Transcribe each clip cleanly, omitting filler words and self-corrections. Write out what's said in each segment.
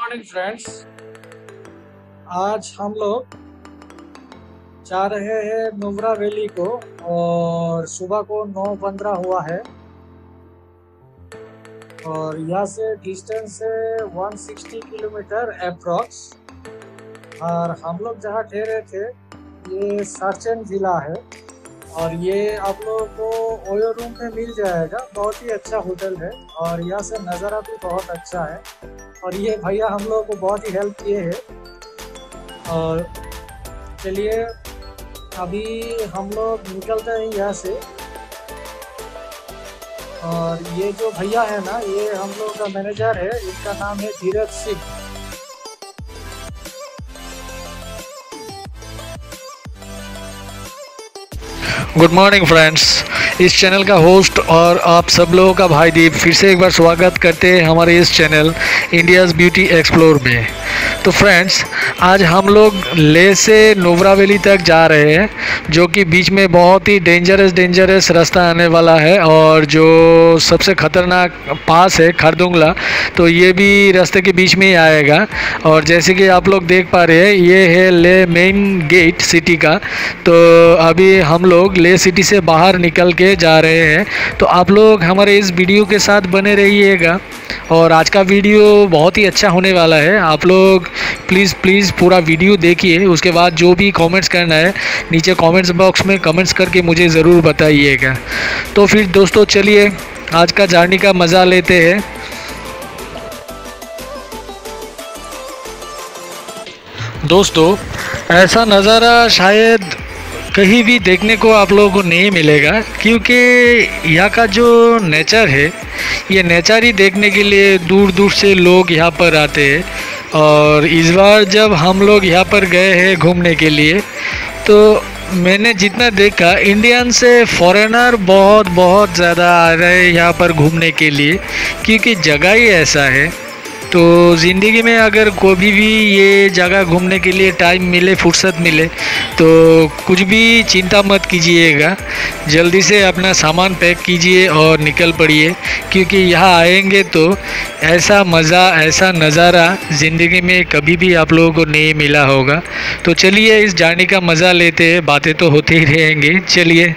Morning friends. आज हम लोग जा रहे हैं नुब्रा वैली को और सुबह को 9:15 हुआ है और यहाँ से डिस्टेंस है 160 किलोमीटर अप्रॉक्स। और हम लोग जहाँ ठहरे थे ये सर्चन ज़िला है और ये आप लोगों को ओयो रूम में मिल जाएगा। बहुत ही अच्छा होटल है और यहाँ से नज़ारा भी बहुत अच्छा है और ये भैया हम लोगों को बहुत ही हेल्प किए हैं। और चलिए अभी हम लोग निकलते हैं यहाँ से। और ये जो भैया है ना, ये हम लोग का मैनेजर है, इनका नाम है Dheeraj Singh. Good morning friends, इस चैनल का होस्ट और आप सब लोगों का भाई दीप फिर से एक बार स्वागत करते हैं हमारे इस चैनल इंडियाज़ ब्यूटी एक्सप्लोर में। तो फ्रेंड्स, आज हम लोग लेह से नुब्रा वैली तक जा रहे हैं, जो कि बीच में बहुत ही डेंजरस रास्ता आने वाला है और जो सबसे ख़तरनाक पास है खारदुंगला, तो ये भी रास्ते के बीच में ही आएगा। और जैसे कि आप लोग देख पा रहे हैं, ये है लेह मेन गेट सिटी का। तो अभी हम लोग लेह सिटी से बाहर निकल के जा रहे हैं। तो आप लोग हमारे इस वीडियो के साथ बने रहिएगा और आज का वीडियो बहुत ही अच्छा होने वाला है। आप लोग प्लीज़ पूरा वीडियो देखिए, उसके बाद जो भी कमेंट्स करना है नीचे कमेंट्स बॉक्स में कमेंट्स करके मुझे ज़रूर बताइएगा। तो फिर दोस्तों चलिए आज का जर्नी का मज़ा लेते हैं। दोस्तों, ऐसा नज़ारा शायद कहीं भी देखने को आप लोगों को नहीं मिलेगा, क्योंकि यहाँ का जो नेचर है, ये नेचर ही देखने के लिए दूर दूर से लोग यहाँ पर आते हैं। और इस बार जब हम लोग यहाँ पर गए हैं घूमने के लिए, तो मैंने जितना देखा इंडियन से फॉरेनर बहुत ज़्यादा आ रहे हैं यहाँ पर घूमने के लिए, क्योंकि जगह ही ऐसा है। तो ज़िंदगी में अगर कोई भी ये जगह घूमने के लिए टाइम मिले, फुर्सत मिले, तो कुछ भी चिंता मत कीजिएगा, जल्दी से अपना सामान पैक कीजिए और निकल पड़िए, क्योंकि यहाँ आएंगे तो ऐसा मज़ा, ऐसा नज़ारा ज़िंदगी में कभी भी आप लोगों को नहीं मिला होगा। तो चलिए इस जर्नी का मज़ा लेते हैं, बातें तो होते ही रहेंगे। चलिए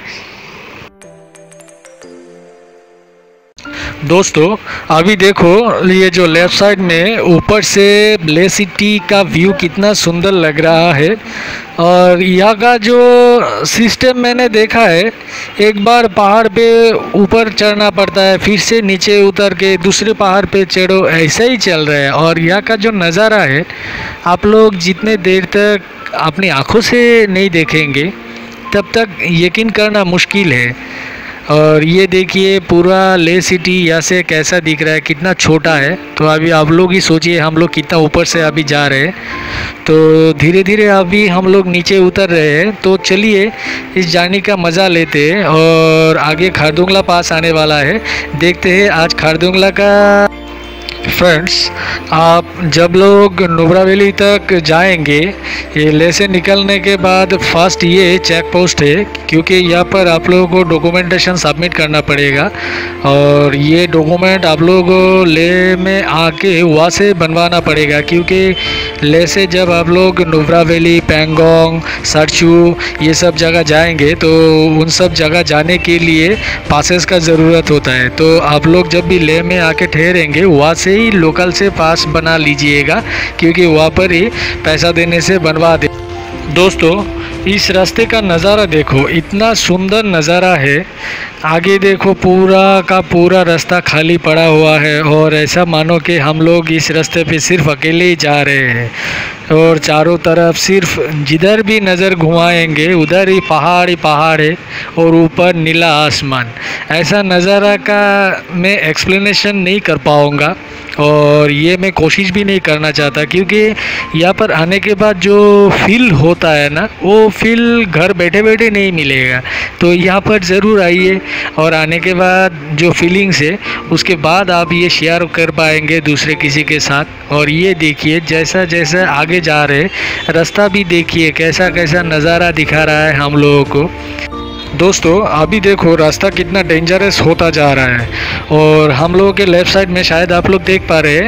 दोस्तों, अभी देखो ये जो लेफ़्ट साइड में ऊपर से लेह सिटी का व्यू कितना सुंदर लग रहा है। और यहाँ का जो सिस्टम मैंने देखा है, एक बार पहाड़ पे ऊपर चढ़ना पड़ता है, फिर से नीचे उतर के दूसरे पहाड़ पे चढ़ो, ऐसा ही चल रहा है। और यहाँ का जो नज़ारा है, आप लोग जितने देर तक अपनी आँखों से नहीं देखेंगे तब तक यकीन करना मुश्किल है। और ये देखिए पूरा लेह सिटी यहाँ से कैसा दिख रहा है, कितना छोटा है। तो अभी आप लोग ही सोचिए हम लोग कितना ऊपर से अभी जा रहे हैं। तो धीरे धीरे अभी हम लोग नीचे उतर रहे हैं। तो चलिए इस जर्नी का मज़ा लेते हैं। और आगे खारदुंगला पास आने वाला है, देखते हैं आज खारदुंगला का। फ्रेंड्स, आप जब लोग नुब्रा वैली तक जाएंगे, ये लेह से निकलने के बाद फर्स्ट ये चेक पोस्ट है, क्योंकि यहाँ पर आप लोगों को डॉक्यूमेंटेशन सबमिट करना पड़ेगा। और ये डॉक्यूमेंट आप लोगों को लेह में आके वहाँ से बनवाना पड़ेगा, क्योंकि लेह से जब आप लोग नुब्रा वैली, पैंगोंग, सरचू ये सब जगह जाएंगे, तो उन सब जगह जाने के लिए पासेस का ज़रूरत होता है। तो आप लोग जब भी लेह में आके ठहरेंगे, वहाँ से ही लोकल से पास बना लीजिएगा, क्योंकि वहाँ पर ही पैसा देने से बनवा दे। दोस्तों, इस रास्ते का नज़ारा देखो, इतना सुंदर नज़ारा है। आगे देखो पूरा का पूरा रास्ता खाली पड़ा हुआ है और ऐसा मानो कि हम लोग इस रास्ते पे सिर्फ अकेले ही जा रहे हैं। और चारों तरफ सिर्फ जिधर भी नज़र घुमाएंगे उधर ही पहाड़ है और ऊपर नीला आसमान। ऐसा नज़ारा का मैं एक्सप्लेनेशन नहीं कर पाऊँगा और ये मैं कोशिश भी नहीं करना चाहता, क्योंकि यहाँ पर आने के बाद जो फील होता है ना, वो फील घर बैठे बैठे नहीं मिलेगा। तो यहाँ पर ज़रूर आइए और आने के बाद जो फीलिंग्स है, उसके बाद आप ये शेयर कर पाएंगे दूसरे किसी के साथ। और ये देखिए जैसा जैसा आगे जा रहे, रास्ता भी देखिए कैसा कैसा नज़ारा दिखा रहा है हम लोगों को। दोस्तों अभी देखो रास्ता कितना डेंजरस होता जा रहा है और हम लोगों के लेफ़्ट साइड में शायद आप लोग देख पा रहे हैं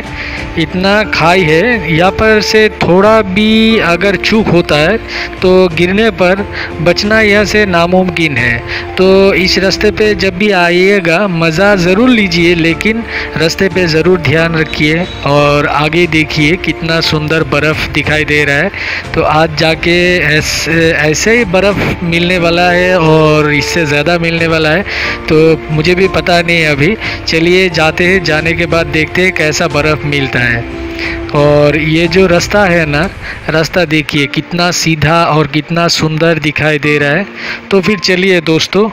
इतना खाई है, यहाँ पर से थोड़ा भी अगर चूक होता है तो गिरने पर बचना यहाँ से नामुमकिन है। तो इस रास्ते पे जब भी आइएगा मज़ा ज़रूर लीजिए, लेकिन रास्ते पे ज़रूर ध्यान रखिए। और आगे देखिए कितना सुंदर बर्फ़ दिखाई दे रहा है। तो आज जाके ऐसे ही बर्फ़ मिलने वाला है और इससे ज़्यादा मिलने वाला है, तो मुझे भी पता नहीं अभी। चलिए जाते हैं, जाने के बाद देखते हैं कैसा बर्फ़ मिलता है। और ये जो रास्ता है ना, रास्ता देखिए कितना सीधा और कितना सुंदर दिखाई दे रहा है। तो फिर चलिए दोस्तों,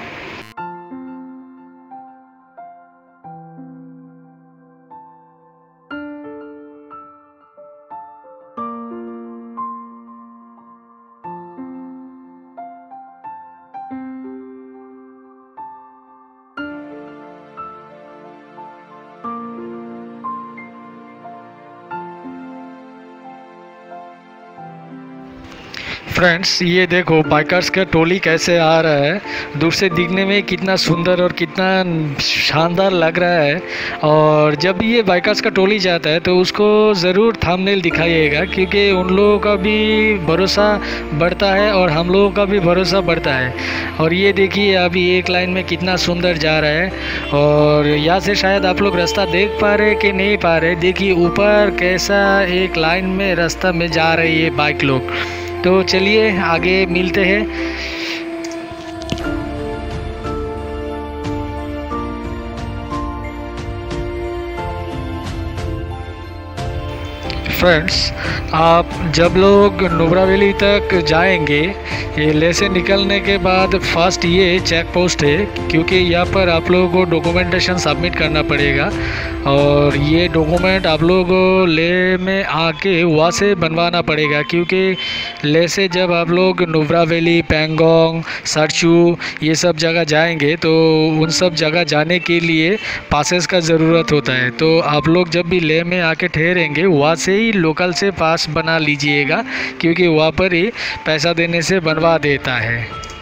फ्रेंड्स ये देखो बाइकर्स का टोली कैसे आ रहा है। दूर से दिखने में कितना सुंदर और कितना शानदार लग रहा है। और जब ये बाइकर्स का टोली जाता है तो उसको ज़रूर थंबनेल दिखाइएगा, क्योंकि उन लोगों का भी भरोसा बढ़ता है और हम लोगों का भी भरोसा बढ़ता है। और ये देखिए अभी एक लाइन में कितना सुंदर जा रहा है। और यहाँ से शायद आप लोग रास्ता देख पा रहे कि नहीं पा रहे, देखिए ऊपर कैसा एक लाइन में रास्ता में जा रही है बाइक लोग। तो चलिए आगे मिलते हैं। फ्रेंड्स आप जब लोग नुब्रा वैली तक जाएंगे, ये लेह से निकलने के बाद फर्स्ट ये चेक पोस्ट है, क्योंकि यहाँ पर आप लोगों को डॉक्यूमेंटेशन सबमिट करना पड़ेगा। और ये डॉक्यूमेंट आप लोगों को लेह में आके वहाँ से बनवाना पड़ेगा, क्योंकि लेह से जब आप लोग नुब्रा वैली, पैंगोंग, सरचू ये सब जगह जाएंगे तो उन सब जगह जाने के लिए पासेस का ज़रूरत होता है। तो आप लोग जब भी लेह में आके ठहरेंगे वहाँ से ही लोकल से पास बना लीजिएगा, क्योंकि वहाँ पर ही पैसा देने से बनवा देता है।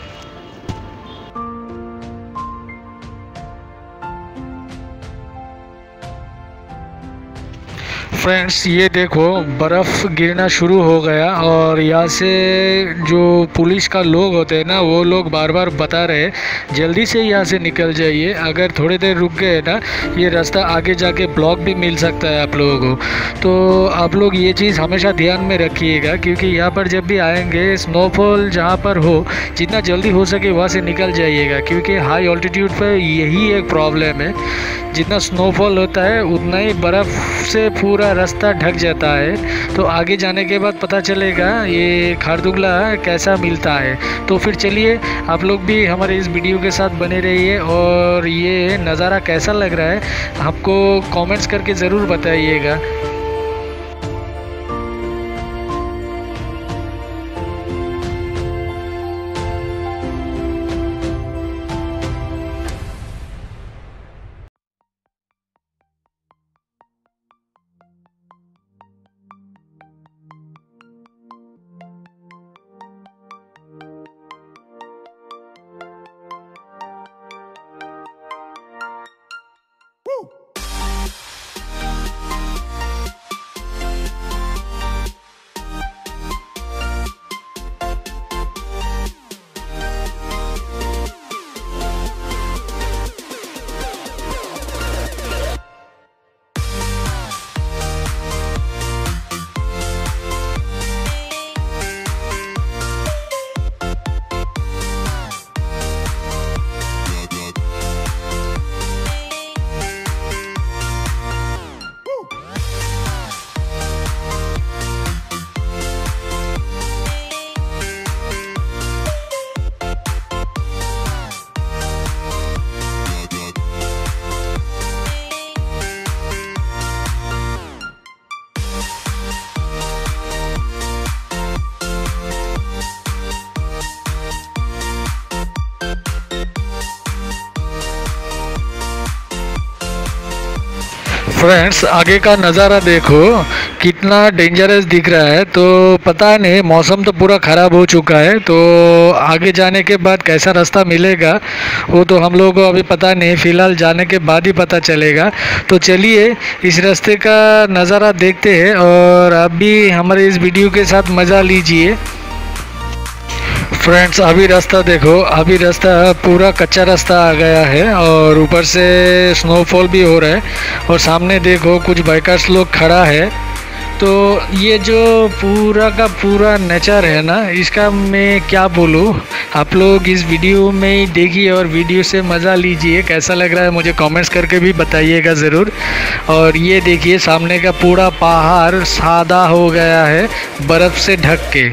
फ्रेंड्स ये देखो बर्फ़ गिरना शुरू हो गया। और यहाँ से जो पुलिस का लोग होते हैं ना, वो लोग बार बार बता रहे जल्दी से यहाँ से निकल जाइए, अगर थोड़ी देर रुक गए ना ये रास्ता आगे जाके ब्लॉक भी मिल सकता है आप लोगों को। तो आप लोग ये चीज़ हमेशा ध्यान में रखिएगा, क्योंकि यहाँ पर जब भी आएंगे स्नोफॉल जहाँ पर हो जितना जल्दी हो सके वहाँ से निकल जाइएगा, क्योंकि हाई ऑल्टीट्यूड पर यही एक प्रॉब्लम है, जितना स्नोफॉल होता है उतना ही बर्फ़ से पूरा रास्ता ढक जाता है। तो आगे जाने के बाद पता चलेगा ये खारदुंगला कैसा मिलता है। तो फिर चलिए आप लोग भी हमारे इस वीडियो के साथ बने रहिए। और ये नज़ारा कैसा लग रहा है आपको कमेंट्स करके ज़रूर बताइएगा। फ्रेंड्स आगे का नज़ारा देखो कितना डेंजरस दिख रहा है। तो पता नहीं, मौसम तो पूरा ख़राब हो चुका है, तो आगे जाने के बाद कैसा रास्ता मिलेगा वो तो हम लोगों को अभी पता नहीं, फ़िलहाल जाने के बाद ही पता चलेगा। तो चलिए इस रास्ते का नज़ारा देखते हैं और आप भी हमारे इस वीडियो के साथ मज़ा लीजिए। फ्रेंड्स अभी रास्ता देखो, अभी रास्ता पूरा कच्चा रास्ता आ गया है और ऊपर से स्नोफॉल भी हो रहा है और सामने देखो कुछ बाइकर्स लोग खड़ा है। तो ये जो पूरा का पूरा नेचर है ना, इसका मैं क्या बोलूँ, आप लोग इस वीडियो में ही देखिए और वीडियो से मज़ा लीजिए। कैसा लग रहा है मुझे कमेंट्स करके भी बताइएगा ज़रूर। और ये देखिए सामने का पूरा पहाड़ सादा हो गया है बर्फ़ से ढक के।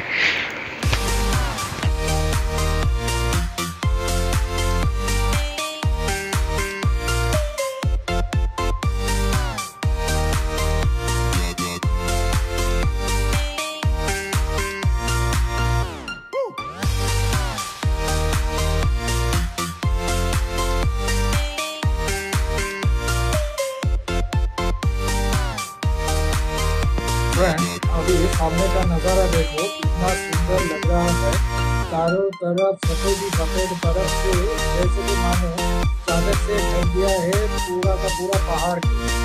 फ्रेंड अभी सामने का नज़ारा देखो कितना सुंदर लग रहा है। चारों तरफ सफेद ही सफेद बर्फ से जैसे कि मानो चादर से ढक गया है पूरा का पूरा पहाड़ को।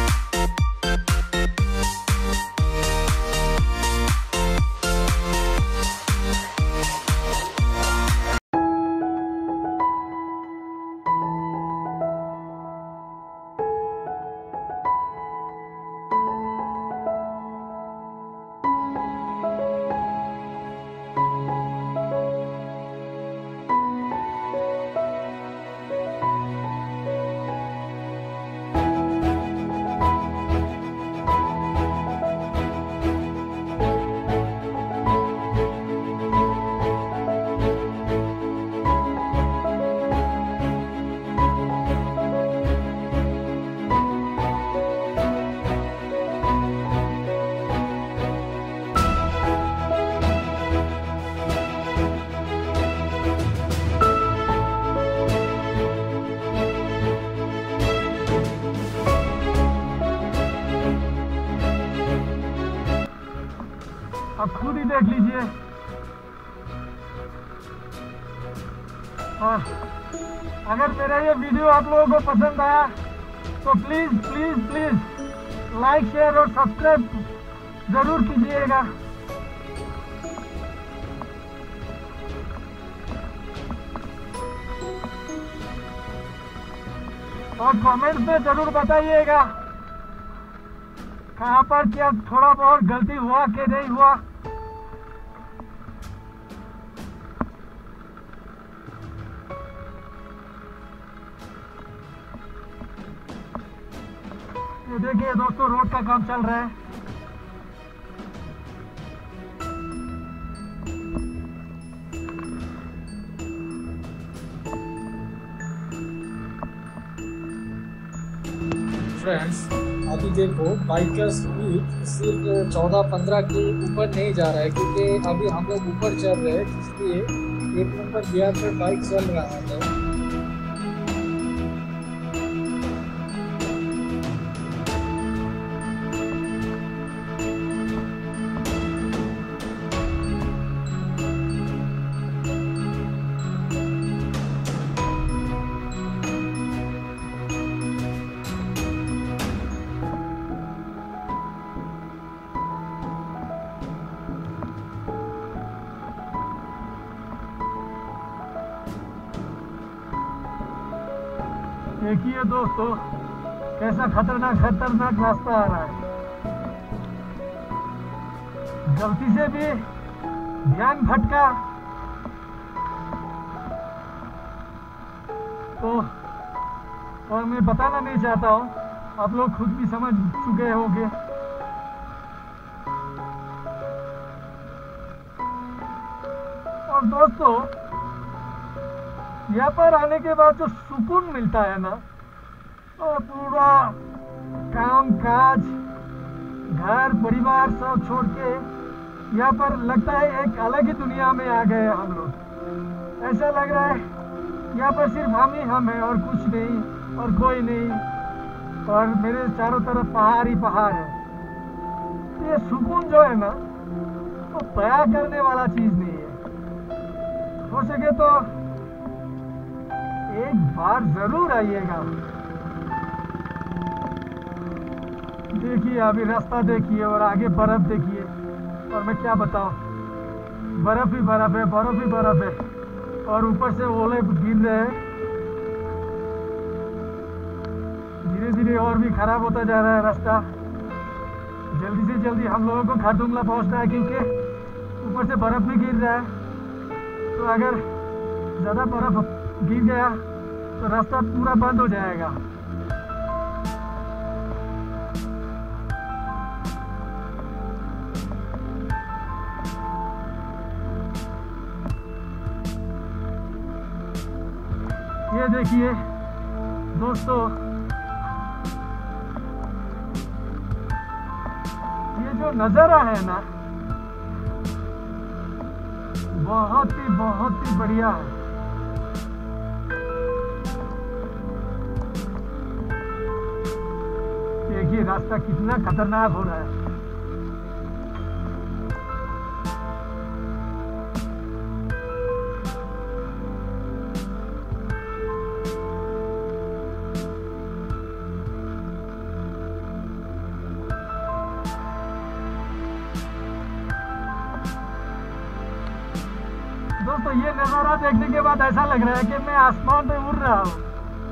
आप खुद ही देख लीजिए। और अगर मेरा ये वीडियो आप लोगों को पसंद आया तो please please please like share और सब्सक्राइब ज़रूर कीजिएगा। और कमेंट्स में ज़रूर बताइएगा कहाँ पर क्या थोड़ा बहुत गलती हुआ कि नहीं हुआ। ये देखिए दोस्तों रोड का काम चल रहा है। फ्रेंड्स अभी देखो बाइकर्स स्पीड सिर्फ 14-15 के ऊपर नहीं जा रहा है क्योंकि अभी हम लोग ऊपर चल रहे हैं, इसलिए 1 नंबर गियर पर बाइक चल रहा है। देखिए दोस्तों कैसा खतरनाक खतरनाक रास्ता आ रहा है। गलती से भी ध्यान भटका तो, और मैं बताना नहीं चाहता हूँ, आप लोग खुद भी समझ चुके होंगे। और दोस्तों यहाँ पर आने के बाद जो सुकून मिलता है ना, तो पूरा काम काज घर परिवार सब छोड़ के यहाँ पर लगता है एक अलग ही दुनिया में आ गए हम लोग। ऐसा लग रहा है यहाँ पर सिर्फ हम ही हम हैं और कुछ नहीं और कोई नहीं, और मेरे चारों तरफ पहाड़ ही पहाड़ है। ये ये सुकून जो है ना वो बयां करने वाला चीज नहीं है। हो सके तो एक बार जरूर आइएगा। देखिए अभी रास्ता देखिए और आगे बर्फ देखिए, और मैं क्या बताऊं, बर्फ ही बर्फ है, बर्फ ही बर्फ है, और ऊपर से ओले गिर रहे हैं। धीरे धीरे और भी खराब होता जा रहा है रास्ता। जल्दी से जल्दी हम लोगों को खारदुंगला पहुंचना है, क्योंकि ऊपर से बर्फ भी गिर रहा है। तो अगर ज़्यादा बर्फ गिर गया तो रास्ता पूरा बंद हो जाएगा। ये देखिए दोस्तों, ये जो नज़ारा है ना बहुत ही बढ़िया है। देखिए रास्ता कितना खतरनाक हो रहा है। दोस्तों ये नज़ारा देखने के बाद ऐसा लग रहा है कि मैं आसमान पे उड़ रहा हूँ।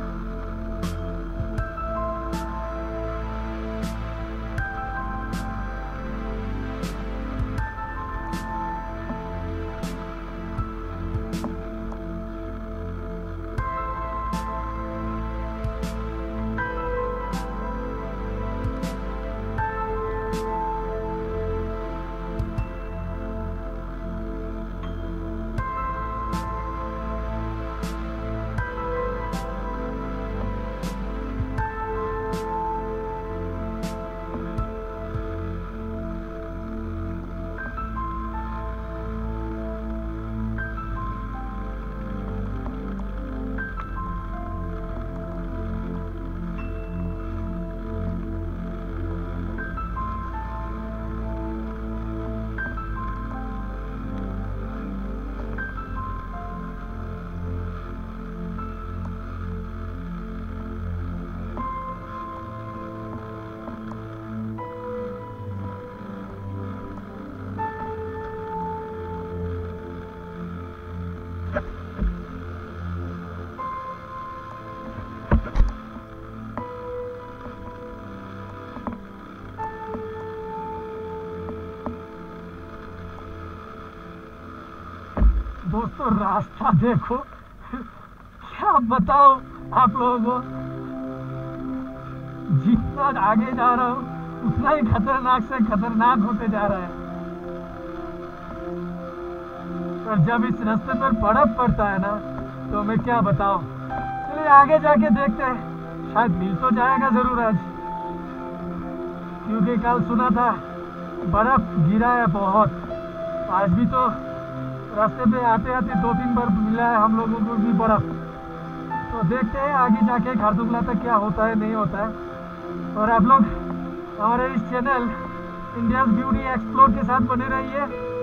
दोस्तों रास्ता देखो, क्या बताओ आप लोगों को। जितना आगे जा रहा हूँ उतना ही खतरनाक से खतरनाक होते जा रहा है। और जब इस रास्ते पर बर्फ पड़ता है ना तो मैं क्या बताऊं। चलिए आगे जाके देखते हैं, शायद मिल तो जाएगा जरूर आज, क्योंकि कल सुना था बर्फ गिरा है बहुत। आज भी तो रास्ते पे आते आते 2-3 बार मिला है हम लोगों को भी बर्फ। तो देखते हैं आगे जाके खारदुंगला तक क्या होता है नहीं होता है। और आप लोग हमारे इस चैनल इंडिया ब्यूटी एक्सप्लोर के साथ बने रहिए,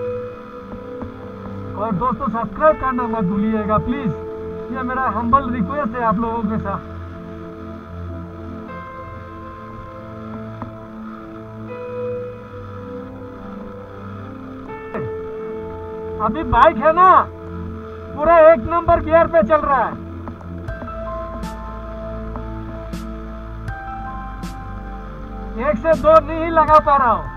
और दोस्तों सब्सक्राइब करना मत भूलिएगा प्लीज। ये मेरा हम्बल रिक्वेस्ट है आप लोगों के साथ। अभी बाइक है ना पूरा 1 नंबर गियर पे चल रहा है। एक से दो नहीं लगा पा रहा हूँ।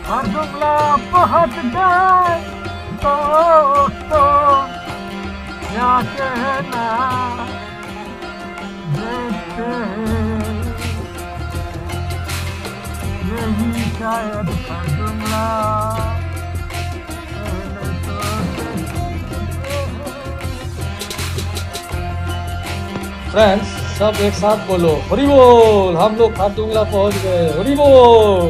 हरदुमला पहुंच गए दोस्तों, क्या कहना देखते यही शायद हरदुमला पहले तो फ्रेंड्स सब एक साथ बोलो हरि बोल। हम लोग खारदुंगला पहुंच गए, हरि बोल।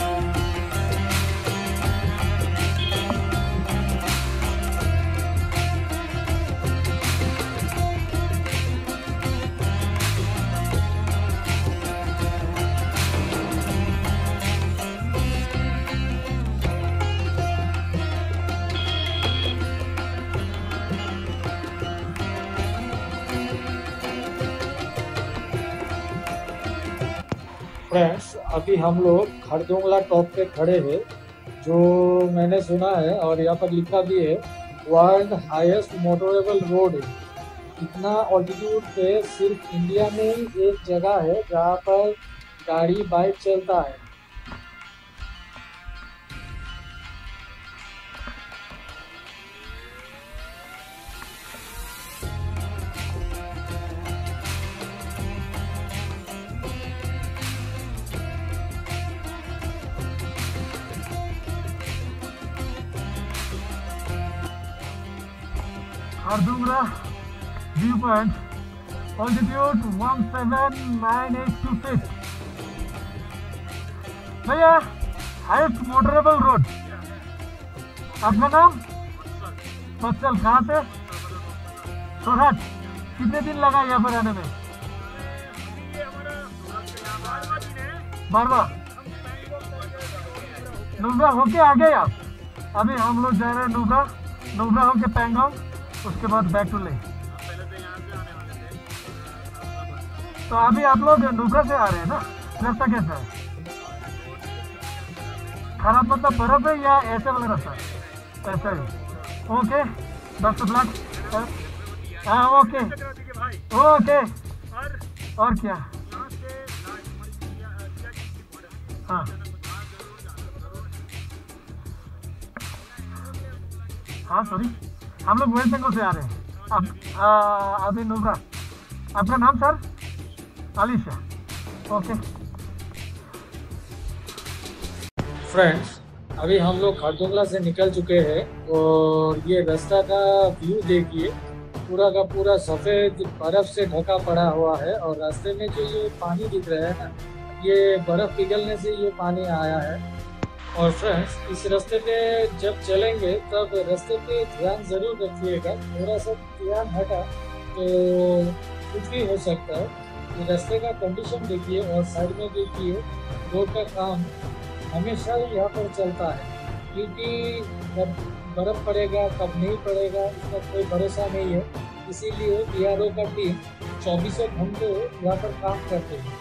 फ्रेंड्स अभी हम लोग खरदुंगला टॉप पे खड़े हैं, जो मैंने सुना है और यहाँ पर लिखा भी है वर्ल्ड हाईएस्ट मोटरेबल रोड है। इतना ऑल्टीट्यूड पे सिर्फ इंडिया में ही एक जगह है जहाँ पर गाड़ी बाइक चलता है। Khardungla view point, altitude 17982 feet. भैया हाईएस्ट मोटरेबल रोड, आपका नाम? वत्सल, कहाँ से? सोरहट। कितने दिन लगा यहाँ पर आने में? 12। नुब्रा होके आ गए आप? अभी हम लोग जा रहे हैं नुब्रा, नुब्रा होके पैंगोंग, उसके बाद बैक टू ले। तो अभी आप लोग नुब्रा से आ रहे हैं ना? रास्ता कैसा है? खराब मतलब बर्फ है या ऐसे वाला रास्ता? ऐसा ही। Okay, best of luck. हाँ ओके ओके। और क्या? हाँ हाँ सॉरी, हम लोग वेस्ट बंगाल से आ रहे हैं। अब अभी नुब्रा। आपका नाम सर? आलिशा। ओके फ्रेंड्स अभी हम लोग खरदुंगला से निकल चुके हैं और ये रास्ता का व्यू देखिए, पूरा का पूरा सफ़ेद बर्फ से ढका पड़ा हुआ है। और रास्ते में जो ये पानी दिख रहा है ना, ये बर्फ़ पिघलने से ये पानी आया है। और फ्रेंड्स इस रास्ते पे जब चलेंगे तब रास्ते पे ध्यान ज़रूर रखिएगा, थोड़ा सा ध्यान हटा तो कुछ भी हो सकता है। ये रास्ते का कंडीशन देखिए और साइड में देखिए रोड का काम हमेशा ही यहाँ पर चलता है, क्योंकि कब बर्फ़ पड़ेगा कब नहीं पड़ेगा इसका कोई भरोसा नहीं है। इसीलिए बीआरओ का टीम 24 घंटे यहाँ पर काम करते हैं।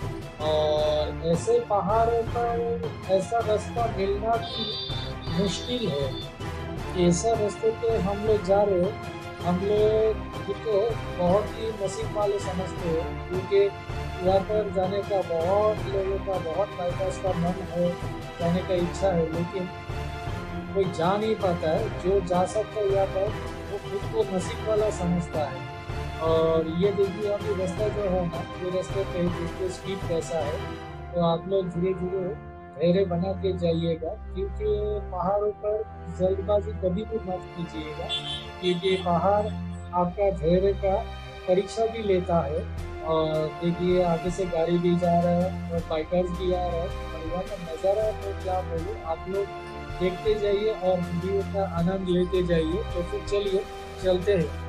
और ऐसे पहाड़ों पर ऐसा रास्ता मिलना भी मुश्किल है। ऐसा रास्ते पे हम लोग जा रहे हैं, हम लोग खुद को बहुत ही नसीब वाले समझते हैं, क्योंकि यहाँ पर जाने का बहुत लोगों का बहुत बाईपास का मन है, जाने का इच्छा है, लेकिन कोई जा नहीं पाता है। जो जा सकता है यहाँ पर वो खुद को नसीब वाला समझता है। और ये देखिए अभी रास्ता जो है ना, ये रास्ते पे देखिए स्पीड कैसा है, तो आप लोग धीरे धीरे धैर्य बना के जाइएगा, क्योंकि पहाड़ों पर जल्दबाजी कभी भी मत कीजिएगा, क्योंकि पहाड़ आपका धैर्य का परीक्षा भी लेता है। और देखिए आगे से गाड़ी भी जा रहा है और बाइकर्स भी आ रहा है, और यहाँ का नज़ारा तो क्या बोलूँ, आप लोग देखते जाइए और वीडियो का आनंद लेते जाइए। तो फिर चलिए चलते हैं।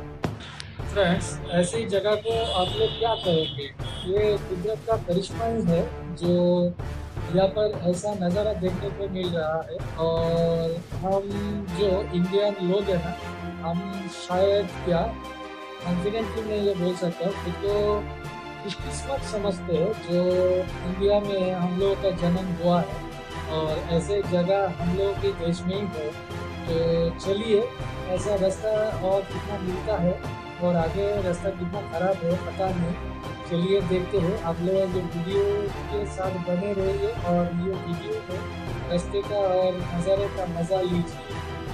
फ्रेंड्स ऐसी जगह को आप लोग क्या करेंगे, ये कुदरत का करिश्मा ही है जो यहाँ पर ऐसा नज़ारा देखने को मिल रहा है। और हम जो इंडियन लोग हैं ना, हम शायद क्या कॉन्फिडेंटली मैं ये बोल सकता हूँ खुद को खुशकिस्मत समझते हैं जो इंडिया में हम लोगों का जन्म हुआ है और ऐसे जगह हम लोगों के देश में ही है। तो चलिए ऐसा रास्ता और कितना मिलता है और आगे रास्ता कितना ख़राब है पता नहीं, चलिए देखते हैं। आप लोग जो वीडियो के साथ बने रहिए और ये वीडियो को रास्ते का और नज़ारे का मज़ा लीजिए।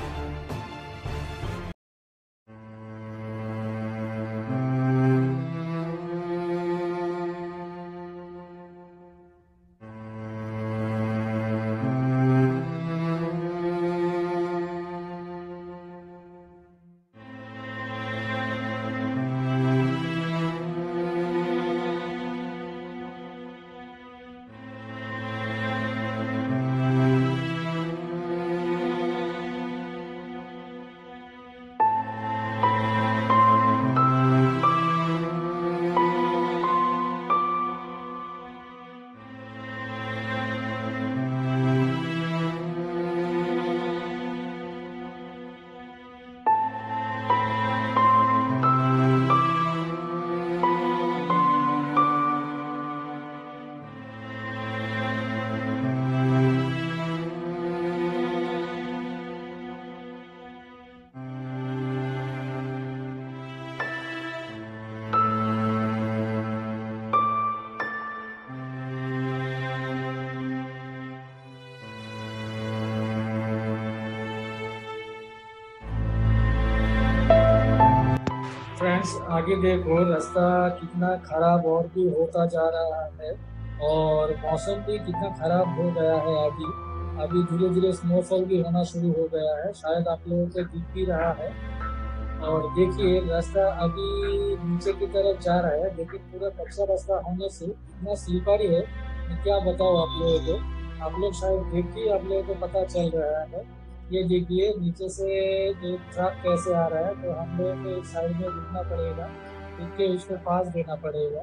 फ्रेंड्स आगे देखो रास्ता कितना खराब और भी होता जा रहा है और मौसम भी कितना खराब हो गया है। अभी धीरे धीरे स्नोफॉल भी होना शुरू हो गया है, शायद आप लोगों को दिख भी रहा है। और देखिए रास्ता अभी नीचे की तरफ जा रहा है, लेकिन पूरा कच्चा रास्ता होने से इतना स्लिपरी है मैं क्या बताऊँ आप लोगों को। आप लोग शायद देखिए, आप लोगों को पता चल रहा है। ये देखिए नीचे से एक ट्रक कैसे आ रहा है, तो हम लोगों को एक साइड में रुकना पड़ेगा, रुक उसको पास देना पड़ेगा।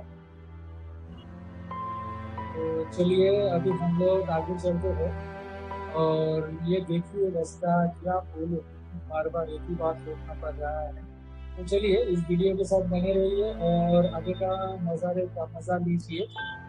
तो चलिए अभी हम लोग आगे चलते हैं। और ये देखिए रास्ता क्या बोलो, बार बार एक ही बात देखना पड़ रहा है। तो चलिए इस वीडियो के साथ बने रहिए और आगे का नज़ारे का मज़ा लीजिए।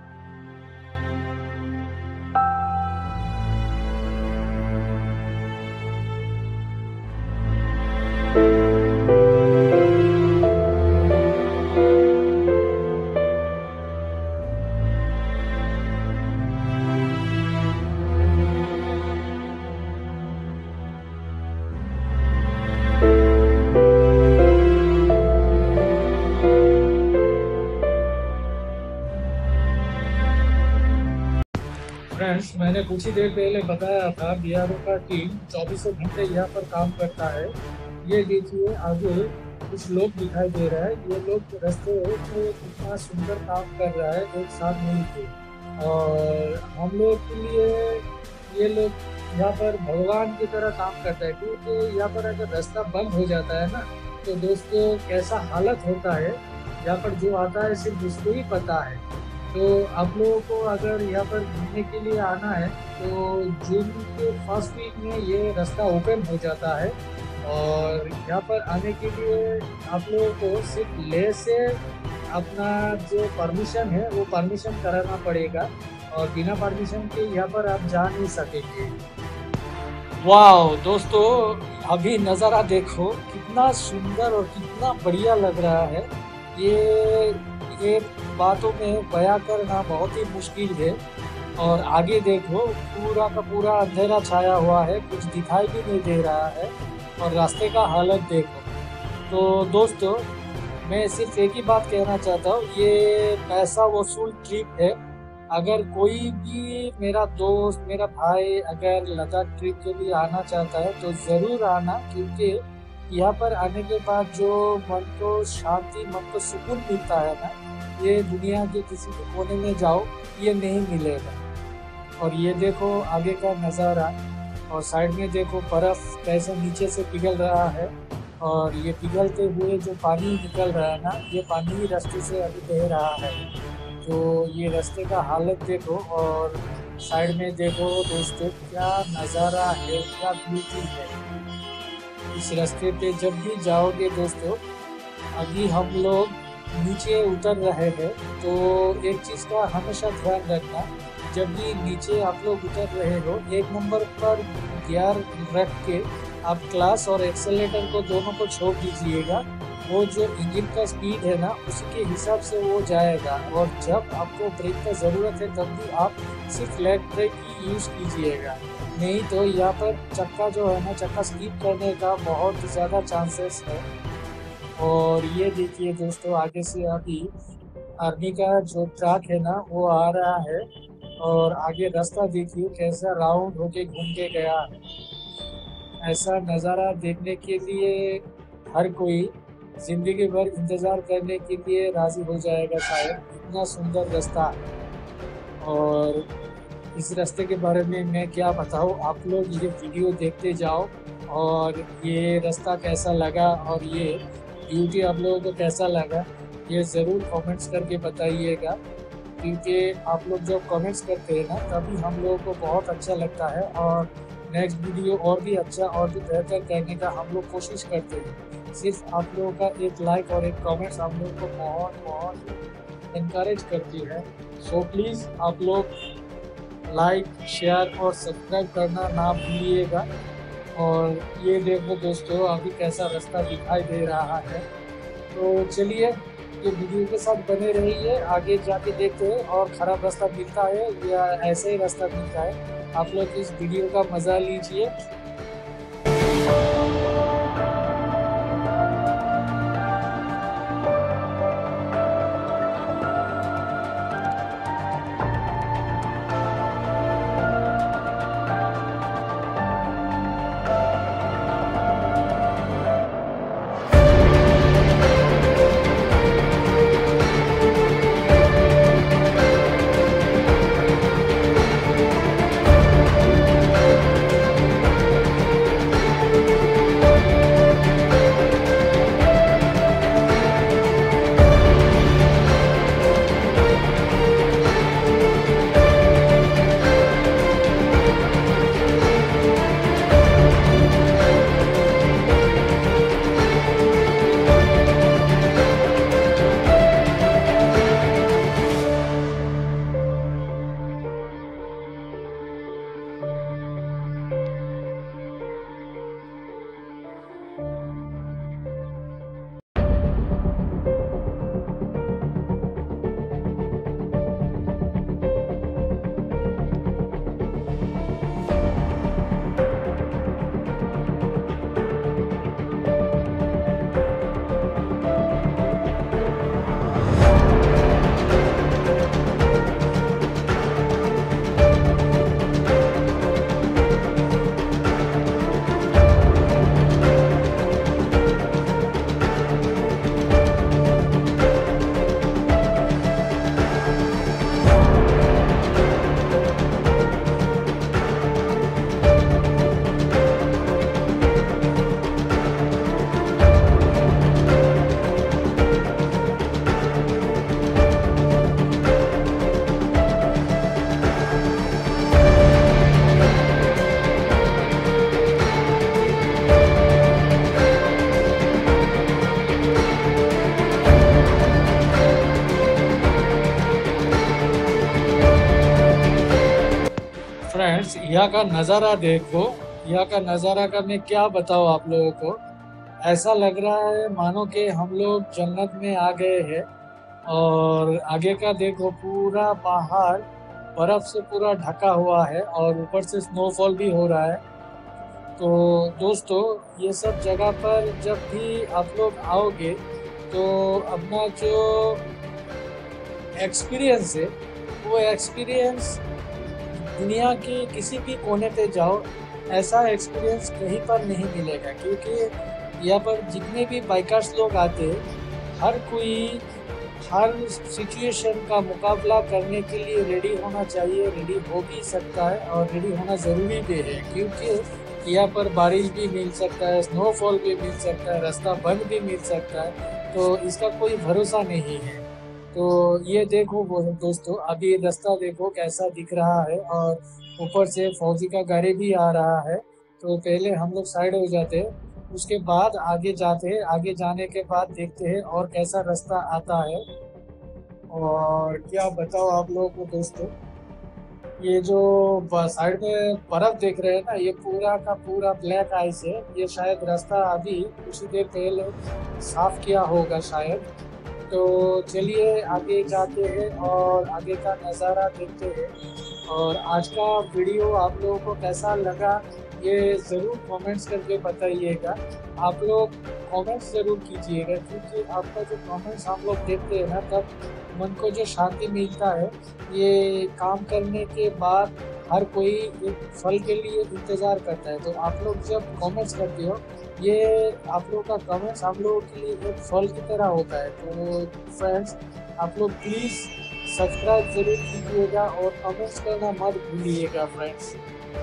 फ्रेंड्स मैंने कुछ ही देर पहले बताया था बीआरओ का टीम 24 घंटे यहाँ पर काम करता है। ये देखिए आगे कुछ लोग दिखाई दे रहा है, ये लोग रास्ते में कितना सुंदर काम कर रहा है एक साथ मिलकर। और हम लोग के लिए ये लोग यहाँ पर भगवान की तरह काम करता है, क्योंकि यहाँ पर अगर रास्ता बंद हो जाता है ना तो दोस्तों कैसा हालत होता है यहाँ पर, जो आता है सिर्फ उसको ही पता है। तो आप लोगों को अगर यहाँ पर घूमने के लिए आना है तो जून के फर्स्ट वीक में ये रास्ता ओपन हो जाता है। और यहाँ पर आने के लिए आप लोगों को सिर्फ लेह से अपना जो परमिशन है वो परमिशन कराना पड़ेगा, और बिना परमिशन के यहाँ पर आप जा नहीं सकेंगे। वाह दोस्तों अभी नज़ारा देखो कितना सुंदर और कितना बढ़िया लग रहा है। ये बातों में बयां करना बहुत ही मुश्किल है। और आगे देखो पूरा का पूरा अंधेरा छाया हुआ है, कुछ दिखाई भी नहीं दे रहा है। और रास्ते का हालत देखो। तो दोस्तों मैं सिर्फ एक ही बात कहना चाहता हूँ, ये पैसा वसूल ट्रिप है। अगर कोई भी मेरा दोस्त मेरा भाई अगर लद्दाख ट्रिप के लिए आना चाहता है तो ज़रूर आना, क्योंकि यहाँ पर आने के बाद जो मन को शांति, मन को सुकून मिलता है ना, ये दुनिया के किसी भी कोने में जाओ ये नहीं मिलेगा। और ये देखो आगे का नज़ारा, और साइड में देखो बर्फ़ कैसे नीचे से पिघल रहा है। और ये पिघलते हुए जो पानी निकल रहा है ना, ये पानी ही रास्ते से अभी बह रहा है। तो ये रास्ते का हालत देखो, और साइड में देखो दोस्तों क्या नज़ारा है, क्या ब्यूटी है। इस रास्ते पे जब भी जाओगे दोस्तों, अभी हम लोग नीचे उतर रहे हैं तो एक चीज़ का हमेशा ध्यान रखना, जब भी नीचे आप लोग उतर रहे हो एक नंबर पर गियर रख के आप क्लास और एक्सेलेटर को दोनों को छोड़ दीजिएगा, वो जो इंजन का स्पीड है ना उसी के हिसाब से वो जाएगा। और जब आपको ब्रेक का ज़रूरत है तब भी आप सिर्फ लेग ब्रेक ही यूज़ कीजिएगा, नहीं तो यहाँ पर चक्का जो है ना चक्का स्किप करने का बहुत ज़्यादा चांसेस है। और ये देखिए दोस्तों, आगे से अभी आर्मी का जो ट्रक है ना वो आ रहा है, और आगे रास्ता देखिए कैसा राउंड होके घूम के गया है। ऐसा नज़ारा देखने के लिए हर कोई ज़िंदगी भर इंतज़ार करने के लिए राज़ी हो जाएगा शायद, इतना सुंदर रास्ता है। और इस रास्ते के बारे में मैं क्या बताऊँ, आप लोग ये वीडियो देखते जाओ और ये रास्ता कैसा लगा और ये ब्यूटी आप लोगों को कैसा लगा ये ज़रूर कमेंट्स करके बताइएगा, क्योंकि आप लोग जब कमेंट्स करते हैं ना तभी हम लोगों को बहुत अच्छा लगता है, और नेक्स्ट वीडियो और भी अच्छा और भी बेहतर करने का हम लोग कोशिश करते हैं। सिर्फ आप लोगों का एक लाइक और एक कमेंट्स हम लोगों को बहुत बहुत इनकरेज करती है। सो प्लीज़ आप लोग लाइक, शेयर और सब्सक्राइब करना ना भूलिएगा। और ये देखो दोस्तों, अभी कैसा रास्ता दिखाई दे रहा है। तो चलिए ये वीडियो के साथ बने रहिए, आगे जाके देखते हैं और ख़राब रास्ता मिलता है या ऐसे ही रास्ता मिलता है। आप लोग इस वीडियो का मज़ा लीजिए। फ्रेंड्स, यहाँ का नज़ारा देखो, यहाँ का नज़ारा का मैं क्या बताऊँ आप लोगों को। ऐसा लग रहा है मानो कि हम लोग जन्नत में आ गए हैं। और आगे का देखो, पूरा पहाड़ बर्फ़ से पूरा ढका हुआ है और ऊपर से स्नोफॉल भी हो रहा है। तो दोस्तों, ये सब जगह पर जब भी आप लोग आओगे तो अपना जो एक्सपीरियंस है वो एक्सपीरियंस दुनिया के किसी भी कोने पे जाओ, ऐसा एक्सपीरियंस कहीं पर नहीं मिलेगा। क्योंकि यहाँ पर जितने भी बाइकर्स लोग आते हैं, हर कोई हर सिचुएशन का मुकाबला करने के लिए रेडी होना चाहिए, रेडी हो भी सकता है और रेडी होना ज़रूरी भी है। क्योंकि यहाँ पर बारिश भी मिल सकता है, स्नोफॉल भी मिल सकता है, रास्ता बंद भी मिल सकता है, तो इसका कोई भरोसा नहीं है। तो ये देखो दोस्तों, अभी रास्ता देखो कैसा दिख रहा है और ऊपर से फौजी का गाड़ी भी आ रहा है। तो पहले हम लोग साइड हो जाते हैं, उसके बाद आगे जाते हैं। आगे जाने के बाद देखते हैं और कैसा रास्ता आता है। और क्या बताओ आप लोगों को दोस्तों, ये जो साइड में बर्फ देख रहे हैं ना, ये पूरा का पूरा ब्लैक आइस है। ये शायद रास्ता अभी कुछ ही देर पहले साफ किया होगा शायद। तो चलिए आगे जाते हैं और आगे का नज़ारा देखते हैं। और आज का वीडियो आप लोगों को कैसा लगा ये ज़रूर कमेंट्स करके बताइएगा। आप लोग कमेंट्स ज़रूर कीजिएगा, क्योंकि आपका जो कमेंट्स हम लोग देखते हैं ना, तब मन को जो शांति मिलता है। ये काम करने के बाद हर कोई एक फल के लिए इंतज़ार करता है। तो आप लोग जब कमेंट्स करते हो, ये आप लोगों का कमेंट्स हम लोगों के लिए एक फल की तरह होता है। तो फ्रेंड्स, आप लोग प्लीज़ सब्सक्राइब ज़रूर कीजिएगा और कमेंट्स करना मत भूलिएगा फ्रेंड्स।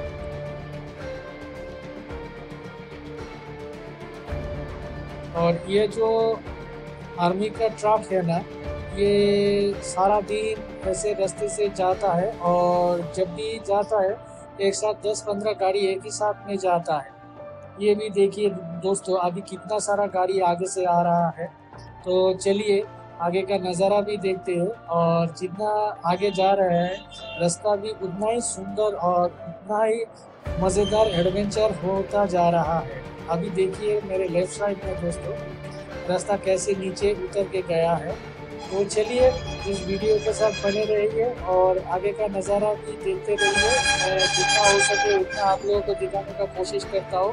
और ये जो आर्मी का ट्रक है ना, ये सारा दिन ऐसे रास्ते से जाता है, और जब भी जाता है एक साथ 10-15 गाड़ी एक ही साथ में जाता है। ये भी देखिए दोस्तों, अभी कितना सारा गाड़ी आगे से आ रहा है। तो चलिए आगे का नज़ारा भी देखते हैं। और जितना आगे जा रहे हैं रास्ता भी उतना ही सुंदर और उतना ही मज़ेदार एडवेंचर होता जा रहा है। अभी देखिए मेरे लेफ्ट साइड में दोस्तों रास्ता कैसे नीचे उतर के गया है। तो चलिए इस वीडियो के साथ बने रहिए और आगे का नज़ारा भी देखते रहिए। मैं जितना हो सके उतना आप लोगों को दिखाने का कोशिश करता हूँ।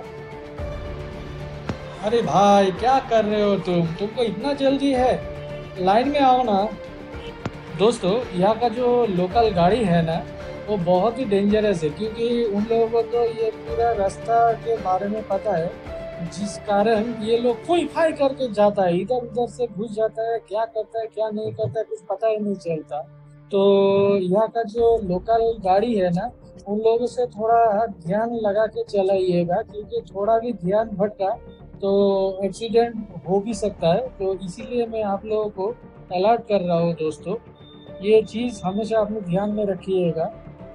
अरे भाई, क्या कर रहे हो तुमको इतना जल्दी है? लाइन में आओ ना। दोस्तों, यहाँ का जो लोकल गाड़ी है ना, वो बहुत ही डेंजरस है, क्योंकि उन लोगों को तो ये पूरा रास्ता के बारे में पता है, जिस कारण ये लोग फुल फाई करके जाता है, इधर उधर से घुस जाता है, क्या करता है क्या नहीं करता है कुछ पता ही नहीं चलता। तो यहाँ का जो लोकल गाड़ी है ना, उन लोगों से थोड़ा ध्यान लगा के चलाइएगा, क्योंकि थोड़ा भी ध्यान भटका तो एक्सीडेंट हो भी सकता है। तो इसीलिए मैं आप लोगों को अलर्ट कर रहा हूँ दोस्तों, ये चीज़ हमेशा अपने ध्यान में रखिएगा।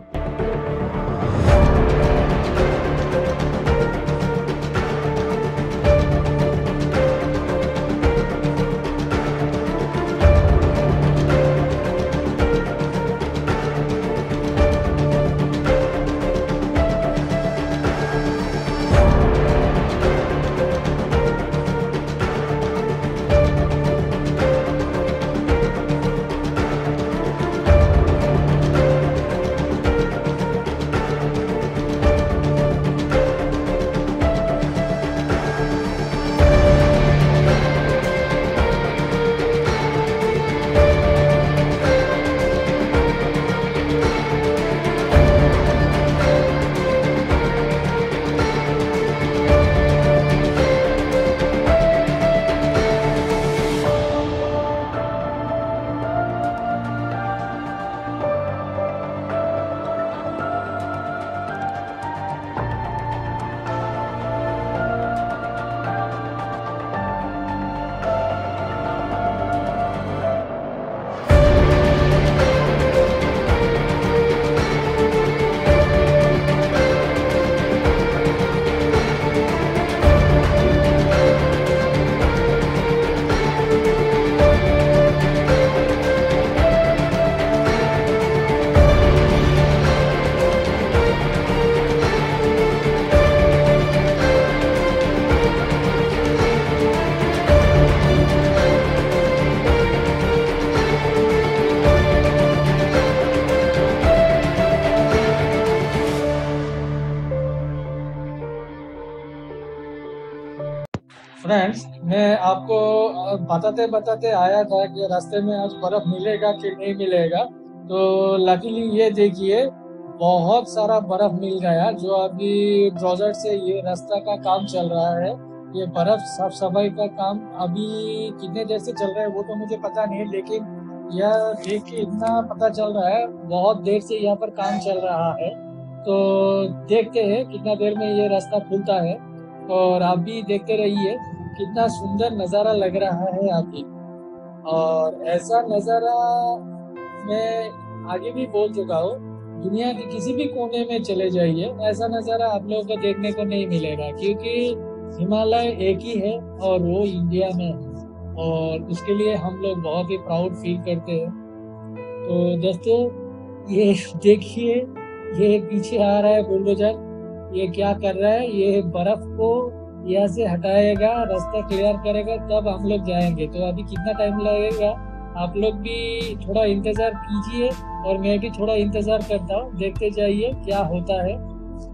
फ्रेंड्स, मैं आपको बताते बताते आया था कि रास्ते में आज बर्फ मिलेगा कि नहीं मिलेगा। तो लकीली ये देखिए बहुत सारा बर्फ मिल गया। जो अभी ड्रोजर से ये रास्ता का काम चल रहा है, ये बर्फ साफ सफाई का काम अभी कितने देर से चल रहा है वो तो मुझे पता नहीं, लेकिन यह देख के इतना पता चल रहा है बहुत देर से यहाँ पर काम चल रहा है। तो देखते हैं कितना देर में ये रास्ता खुलता है, और आप भी देखते रहिए कितना सुंदर नज़ारा लग रहा है अभी। और ऐसा नज़ारा मैं आगे भी बोल चुका हूँ, दुनिया के किसी भी कोने में चले जाइए ऐसा नज़ारा आप लोगों को देखने को नहीं मिलेगा, क्योंकि हिमालय एक ही है और वो इंडिया में है, और उसके लिए हम लोग बहुत ही प्राउड फील करते हैं। तो दोस्तों, ये देखिए ये पीछे आ रहा है बुलडोजर, ये क्या कर रहा है, ये बर्फ को यहाँ से हटाएगा, रास्ता क्लियर करेगा, तब हम लोग जाएंगे। तो अभी कितना टाइम लगेगा, आप लोग भी थोड़ा इंतज़ार कीजिए और मैं भी थोड़ा इंतज़ार करता हूँ, देखते जाइए क्या होता है।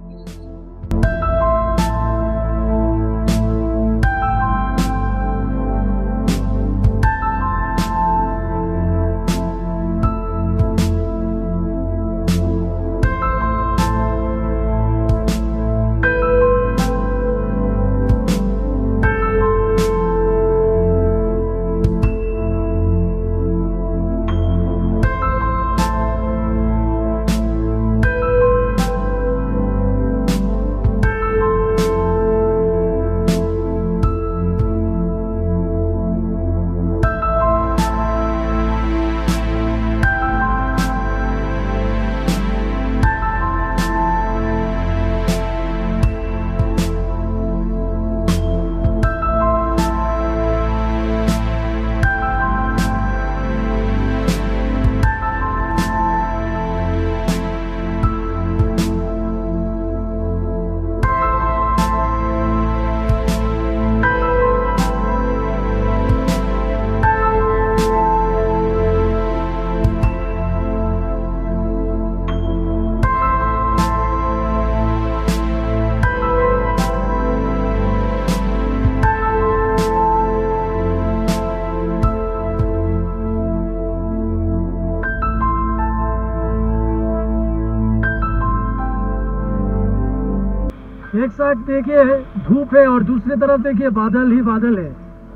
एक साइड देखिए धूप है और दूसरी तरफ देखिए बादल ही बादल है।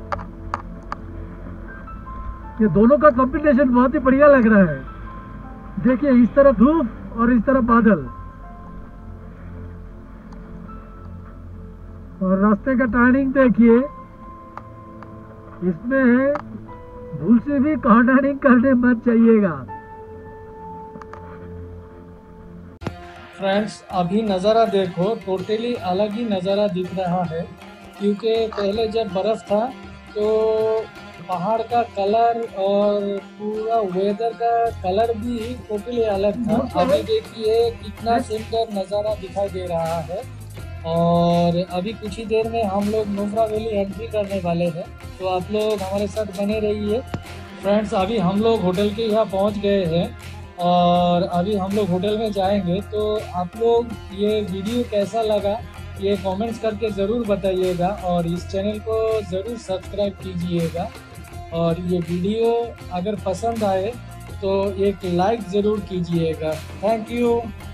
ये दोनों का कॉम्बिनेशन बहुत ही बढ़िया लग रहा है। देखिए इस तरफ धूप और इस तरफ बादल, और रास्ते का टर्निंग देखिए, इसमें भूल से भी टर्निंग करने मत चाहिएगा। फ्रेंड्स अभी नज़ारा देखो, टोटली अलग ही नज़ारा दिख रहा है, क्योंकि पहले जब बर्फ़ था तो पहाड़ का कलर और पूरा वेदर का कलर भी टोटली अलग था। अभी देखिए कितना सुंदर नज़ारा दिखाई दे रहा है। और अभी कुछ ही देर में हम लोग नुब्रा वैली एंट्री करने वाले हैं, तो आप लोग हमारे साथ बने रहिए। फ्रेंड्स अभी हम लोग होटल के यहाँ पहुँच गए हैं और अभी हम लोग होटल में जाएंगे। तो आप लोग ये वीडियो कैसा लगा ये कमेंट्स करके ज़रूर बताइएगा और इस चैनल को ज़रूर सब्सक्राइब कीजिएगा। और ये वीडियो अगर पसंद आए तो एक लाइक ज़रूर कीजिएगा। Thank you.